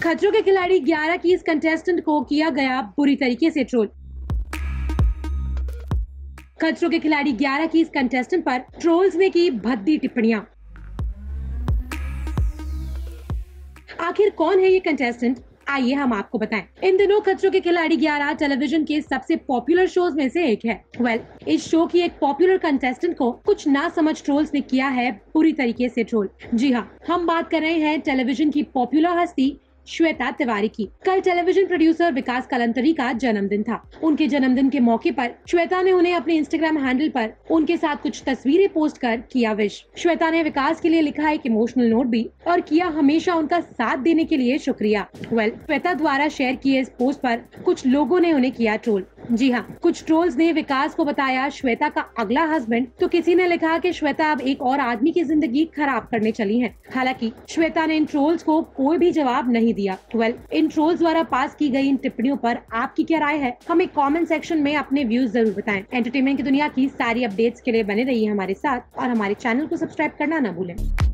खतरों के खिलाड़ी 11 की इस कंटेस्टेंट को किया गया बुरी तरीके से ट्रोल। खतरों के खिलाड़ी 11 की इस कंटेस्टेंट पर ट्रोल्स ने की भद्दी टिप्पणियां। आखिर कौन है ये कंटेस्टेंट, आइए हम आपको बताएं। इन दिनों खतरों के खिलाड़ी 11 टेलीविजन के सबसे पॉपुलर शोज में से एक है। इस शो की एक पॉपुलर कंटेस्टेंट को कुछ ना समझ ट्रोल्स ने किया है बुरी तरीके से ट्रोल। जी हाँ, हम बात कर रहे हैं टेलीविजन की पॉपुलर हस्ती श्वेता तिवारी की। कल टेलीविजन प्रोड्यूसर विकास कलंतरी का जन्मदिन था। उनके जन्मदिन के मौके पर श्वेता ने उन्हें अपने इंस्टाग्राम हैंडल पर उनके साथ कुछ तस्वीरें पोस्ट कर किया विश। श्वेता ने विकास के लिए लिखा एक इमोशनल नोट भी और किया हमेशा उनका साथ देने के लिए शुक्रिया। श्वेता द्वारा शेयर किए इस पोस्ट पर कुछ लोगों ने उन्हें किया ट्रोल। जी हाँ, कुछ ट्रोल्स ने विकास को बताया श्वेता का अगला हस्बैंड, तो किसी ने लिखा कि श्वेता अब एक और आदमी की जिंदगी खराब करने चली हैं। हालांकि श्वेता ने इन ट्रोल्स को कोई भी जवाब नहीं दिया। इन ट्रोल्स द्वारा पास की गई इन टिप्पणियों पर आपकी क्या राय है, हमें कमेंट सेक्शन में अपने व्यूज जरूर बताएं। एंटरटेनमेंट की दुनिया की सारी अपडेट्स के लिए बने रहिए हमारे साथ और हमारे चैनल को सब्सक्राइब करना न भूलें।